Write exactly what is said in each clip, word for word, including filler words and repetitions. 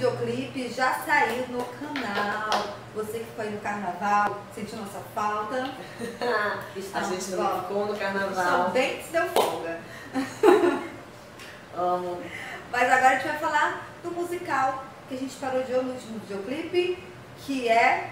videoclipe já saiu no canal. Você que foi no carnaval, sentiu nossa falta. A gente não ficou no carnaval. Estão bem que se deu folga. Amo. Mas agora a gente vai falar do musical que a gente parodiou no último videoclipe, que é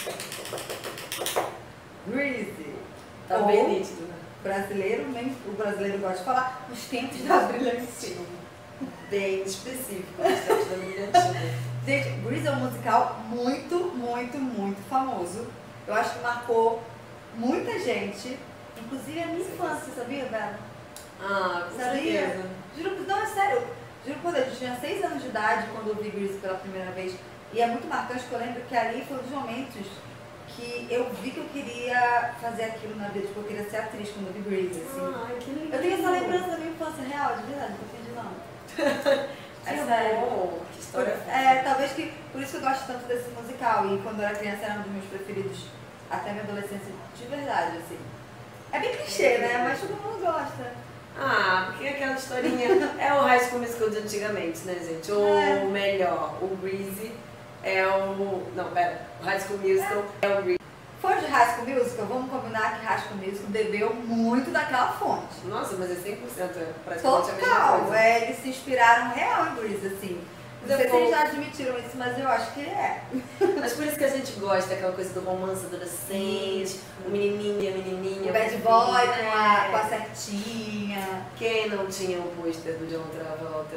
Grease. Tá Ou, bem nítido, né? Brasileiro, nem o brasileiro gosta de falar, os tempos da brilhantina. Bem específico, os tempos da brilhantina. Gente, Grease é um musical muito, muito, muito famoso. Eu acho que marcou muita gente, inclusive a minha infância, sabia, Bela? Ah, com Sabia? certeza. Juro, não, é sério. Juro por Deus, eu tinha seis anos de idade quando eu vi Grease pela primeira vez. E é muito marcante que eu lembro que ali foi um dos momentos que eu vi que eu queria fazer aquilo na vida, tipo, eu queria ser atriz quando eu vi Grease, assim. Ai, que lindo. Eu tenho essa lembrança da minha infância real, de verdade, não tô fingindo não. É sério. Bom, que história. É, talvez que, por isso que eu gosto tanto desse musical. E quando eu era criança era um dos meus preferidos até minha adolescência, de verdade, assim. É bem clichê, né? Mas todo mundo gosta. Ah, porque aquela historinha é o High School Musical de antigamente, né, gente? Ou É. melhor, o Grease é o... Não, pera. O High School Musical é, é o Grease. Fã de High School Musical, vamos combinar que High School Musical bebeu muito daquela fonte. Nossa, mas é cem por cento, é praticamente a mesma Total, coisa. é, eles se inspiraram real em Grease, assim. Não sei se Depois- eles já admitiram isso, mas eu acho que é. Mas por isso que a gente gosta daquela coisa do romance adolescente, o menininho e a menininha. O bad boy com a, com a certinha. Quem não tinha o pôster do John Travolta?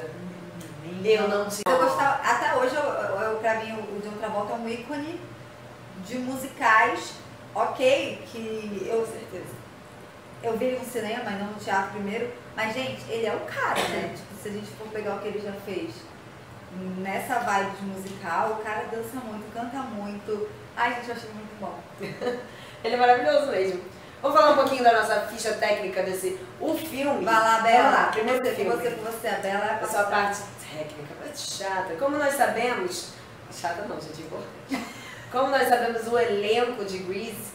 Eu não tinha. Eu gostava, até hoje, eu, eu, eu, pra mim, o John Travolta é um ícone de musicais, ok, que eu, Com certeza. eu vi ele no cinema e não no teatro primeiro, mas, gente, ele é o cara, né? Tipo, se a gente for pegar o que ele já fez nessa vibe de musical, o cara dança muito, canta muito. Ai, gente, eu achei muito bom. Ele é maravilhoso mesmo. Vamos falar um pouquinho da nossa ficha técnica desse... O filme... Vai lá, Vamos Bela. lá, primeiro Você, filme. você, você, a Bela. A sua parte técnica, parte chata. Como nós sabemos... Chata não, gente, é importante. Como nós sabemos, o elenco de Grease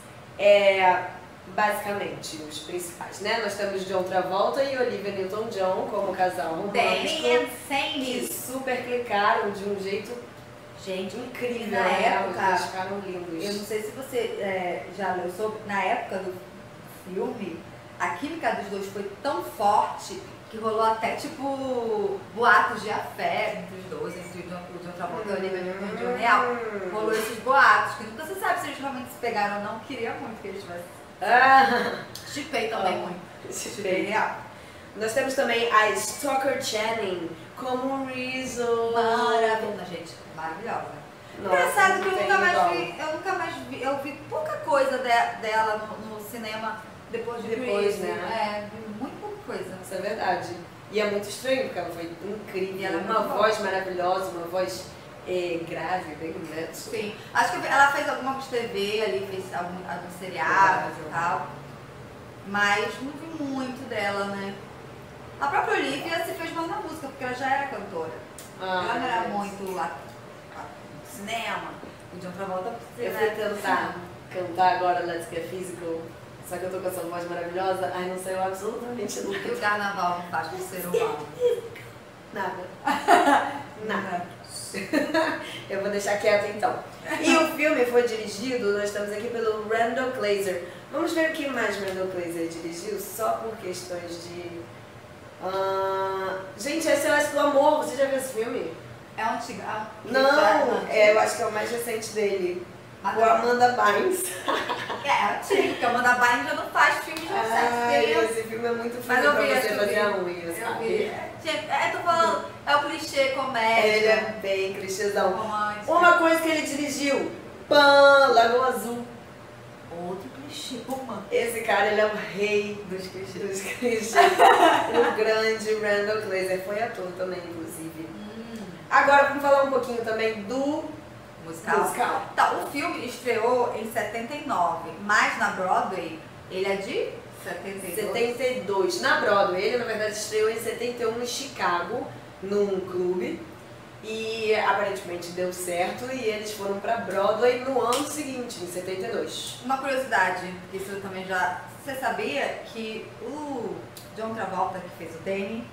é basicamente os principais, né? Nós temos John Travolta e Olivia Newton-John como casal romântico. Danny and Que Sandy. super clicaram de um jeito Gente, incrível, na né? época, Os dois ficaram lindos. eu não sei se você é, já leu sobre, na época do filme, a química dos dois foi tão forte que rolou até, tipo, boatos de afeto entre os dois, entre o John, o John Travolta e a Olivia Newton-John real. Rolou esses boatos, que nunca se sabe se eles realmente se pegaram ou não. Queria muito que eles tivessem. Ah, Chipei também Oh, muito. chipei. real. nós temos também a Stoker Channing como Rizzo. Maravilhosa, gente. Maravilhosa. Nossa, Engraçado que eu não tem nunca mais igual. vi, eu nunca mais vi, eu vi pouca coisa de- dela no, no cinema depois de Depois, Grease, né? É, vi muito pouca coisa. Isso é verdade. E é muito estranho, porque ela foi incrível. E ela é uma muito voz maravilhosa, uma voz eh, grave, bem neta. Sim. Acho que ela fez alguma coisa de T V ali, fez algum, alguns seriados e tal. Mas não vi muito dela, né? A própria Olivia se fez mais na música, porque ela já era cantora. Ah, ela não era gente. muito lá no cinema. O John Travolta Eu né, fui tentar cantar agora Let's Get Physical, só que eu tô com essa voz maravilhosa, ai não saiu absolutamente O que nada. o carnaval não faz com o ser humano? Nada. Nada. Eu vou deixar quieto então. E o filme foi dirigido, nós estamos aqui pelo Randall Glazer. Vamos ver o que mais Randall Glazer dirigiu, só por questões de... Ah, gente, é Celeste do Amor, você já viu esse filme? É um antigo. Ah, Não, é, eu acho que é o mais recente dele. Mas O Amanda Bynes. É, é antigo, porque a Amanda Bynes já não faz filme de sucesso. Ai, Porque esse filme é muito Mas filme eu pra vi, acho você que eu fazer vi. a unha, Eu vi. sabe? É, gente, é, tô falando, é o clichê comédia. Ele é bem clichêzão. romântico. Uma coisa que ele dirigiu, Pan, Lagoa Azul. Outro clichê romântico. Esse cara, ele é o rei Dos clichês. dos clichês. O grande Randall Glazer. Foi ator também, inclusive. Hum, Agora, vamos falar um pouquinho também do musical. musical. Tá, o filme estreou em setenta e nove, mas na Broadway ele é de setenta e dois. setenta e dois. Na Broadway, ele na verdade estreou em setenta e um em Chicago, num clube. E aparentemente deu certo e eles foram pra Broadway no ano seguinte, em setenta e dois. Uma curiosidade, que isso eu também já... Você sabia que o John Travolta, que fez o Danny,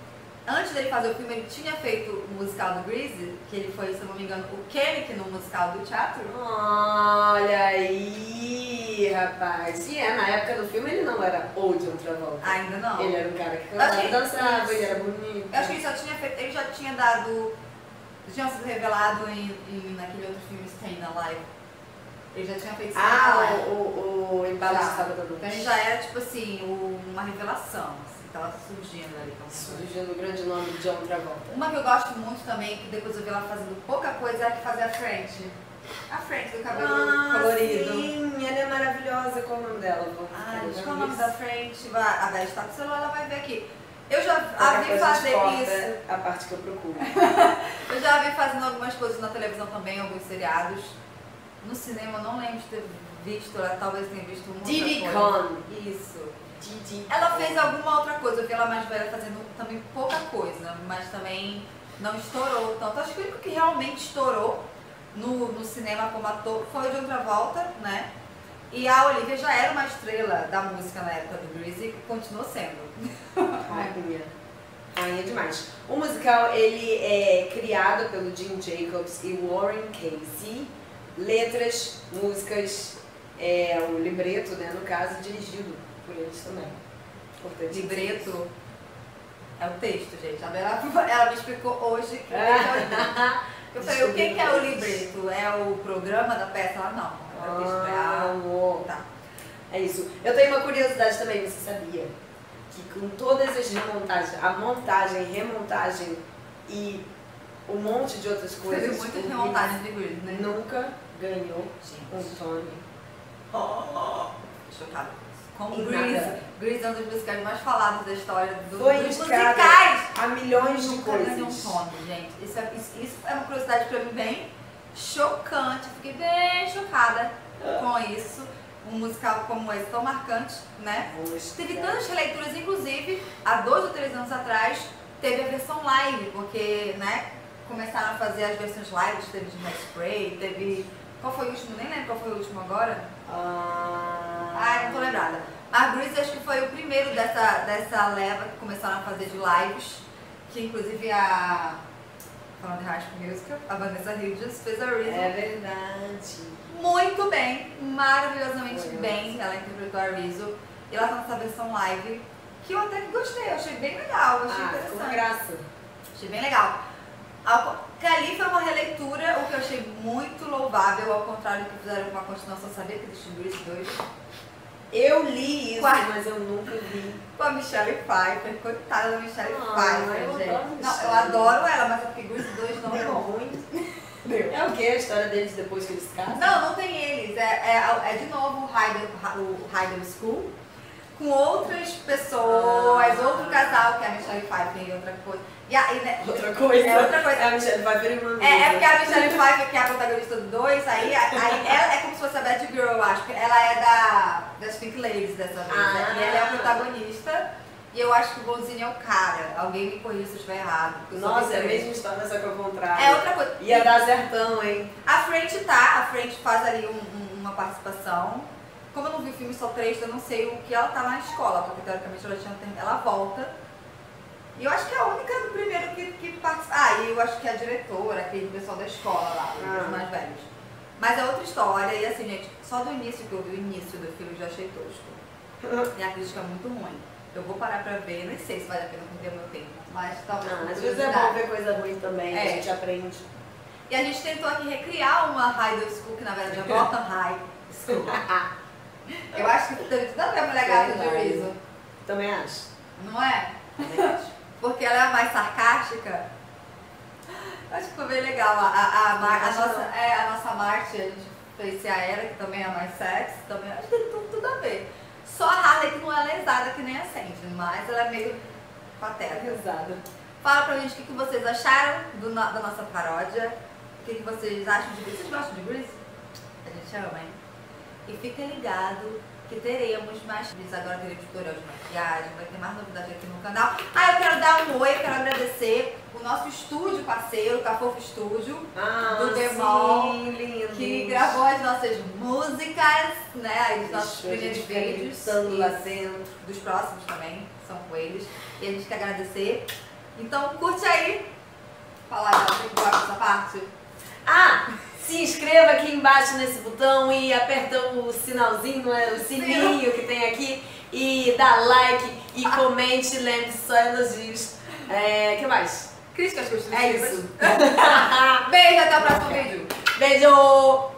antes dele fazer o filme, ele tinha feito o musical do Grease, que ele foi, se eu não me engano, o Kennick no musical do teatro. Olha aí, rapaz. E é, na época do filme ele não era o John Travolta. Ainda não. Ele era um cara que cantava, que- dançava, ele era bonito. Eu acho que ele só tinha feito, ele já tinha dado, tinha sido revelado em, em naquele outro filme, Staying Alive. Ele já tinha feito Staying Ah, Alive. o, o, o embalo de Já. sábado à Então ele noite. já era, tipo assim, o- uma revelação, assim, tava surgindo ali. Então, Surgindo o grande nome de John Travolta. uma que eu gosto muito também, que depois eu vi ela fazendo pouca coisa, é a que fazia a frente. A frente do cabelo Ah, colorido. sim, ela é maravilhosa. Qual o nome dela? Vou Ai, ficar qual é o nome isso. da frente? Vai, a Beth está com o celular, ela vai ver aqui. Eu já a Qualquer vi coisa a gente fazer corta isso. a parte que eu procuro. Eu já vi fazendo algumas coisas na televisão também, alguns seriados. No cinema eu não lembro de ter visto, ela talvez tenha visto uma Diddy outra coisa. Kong. Isso. Didi. Ela fez alguma outra coisa, eu vi ela mais velha fazendo também pouca coisa, mas também não estourou tanto. Acho que o único que realmente estourou no, no cinema como ator foi o John Travolta, né? E a Olivia já era uma estrela da música na época do Grease e continuou sendo. Rainha. Rainha demais. O musical, ele é criado pelo Jim Jacobs e Warren Casey. Letras, músicas, é, o libreto, né, no caso, dirigido por eles também. Importante. Libreto é o texto, gente. A Bela, ela me explicou hoje que é o libreto. Eu falei, o que que é o libreto? É o programa da peça? Ela não. É o texto real. Amor. Tá. É isso. Eu tenho uma curiosidade também, você sabia? Que com todas as remontagens, a montagem, remontagem e um monte de outras coisas, Teve muitas o remontagens de Grease, né? Grease nunca ganhou um Gente, Tony. chocada. Como Em Grease. nada. Grease é um dos musicais mais falados da história do, Foi dos indicado musicais. a milhões de Nunca ganhou um coisas. Tony, gente. Isso é, isso, isso é uma curiosidade pra mim bem chocante. Fiquei bem chocada com isso. Um musical como esse tão marcante, né? Teve tantas releituras, inclusive, há dois ou três anos atrás, teve a versão live, porque, né, começaram a fazer as versões live, teve de Hairspray, teve... Qual foi o último? Nem lembro qual foi o último agora. Ah, Ai, não tô lembrada. Mas Grease acho que foi o primeiro dessa, dessa leva que começaram a fazer de lives, que inclusive a... Falando de High School Musical, a Vanessa Hudgens fez a Reason. é verdade. Muito bem, maravilhosamente Foi bem, ela interpretou a Rizzo. E ela tá nessa versão live, que eu até que gostei, eu achei bem legal, eu achei Ah, ficou uma interessante. graça. Achei bem legal. Ao- Que ali foi uma releitura, o que eu achei muito louvável, ao contrário do que fizeram com a continuação. Sabia que existe Grease dois? Eu li isso, Quase. mas eu nunca vi. Com a Michelle Pfeiffer, coitada da Michelle Ah, Pfeiffer, eu gente. adoro Não, Michelle. eu adoro ela, mas é porque Grease dois não é Deu bom. ruim. Deu. É o que? A história deles depois que eles se casam? Não, não tem eles. É, é, é de novo o High, o High School com outras pessoas, Ah. outro casal, que é a Michelle Pfeiffer e outra coisa. E aí, né, Outra coisa. É outra coisa. É a Michelle Pfeiffer e uma É, é porque a Michelle Pfeiffer, que é a protagonista do dois, aí, aí ela é como se fosse a Bad Girl, eu acho. Ela é da, das Pink Ladies dessa vez. Ah. Né? E ela é a protagonista. E eu acho que o bonzinho é o cara. Alguém me corrija se eu estiver errado. porque eu sou Nossa, é a bem mesma história, só que ao contrário. É outra coisa. Ia dar certão, hein? A frente tá, a frente faz ali um- um- uma participação. Como eu não vi o filme só três, eu não sei o que ela tá na escola, porque teoricamente ela tinha term- ela volta. E eu acho que é a única do primeiro que, que participa. Ah, e eu acho que é a diretora, aquele pessoal da escola lá, Ah. os mais velhos. Mas é outra história, e assim, gente, só do início que eu vi o início do filme eu já achei tosco. E a crítica é muito ruim. Eu vou parar pra ver, nem sei se vale a pena perder meu tempo. Mas talvez. Não, por às vezes é curiosidade. bom ver coisa ruim também, É. a gente aprende. E a gente tentou aqui recriar uma High School, que na verdade é Gotham High School. Eu acho que teve tudo a ver com o legado de Verdade. Rizzo, Também acho. não é? Também acho. Porque ela é mais sarcástica. Acho que foi bem legal. A, a, a, Mar- a Acho nossa, não. é, a nossa Marte, a gente fez a Era, que também é mais sexy, também acho que tem tudo, tudo a ver. Só a Harley que não é lesada que nem a Sandy, mas ela é meio patética. Risada. Fala pra gente o que, que vocês acharam do, no- da nossa paródia. O que, que vocês acham de Grease. Vocês gostam de Grease? A gente ama, hein? E fica ligado que teremos mais vídeos. Agora teremos tutorial de maquiagem, vai ter mais novidade aqui no canal. Ah, eu quero dar um oi, eu quero agradecer o nosso estúdio parceiro, o Cafofo Estúdio, Ah, do Bemol, sim, lindo. que gravou as nossas músicas, né? Aí os nossos Deixa a gente primeiros ficar vídeos. gritando lá Isso. dentro. Dos próximos também, são com eles. E a gente quer agradecer. Então curte aí. Falar dela, você gosta dessa parte? Ah! Se inscreva aqui embaixo nesse botão e aperta o sinalzinho, o sininho que tem aqui. E dá like e comente, lembre-se, só elogios. É, o que mais? Críticas construtivas. É isso. Beijo, até o próximo vídeo. Beijo!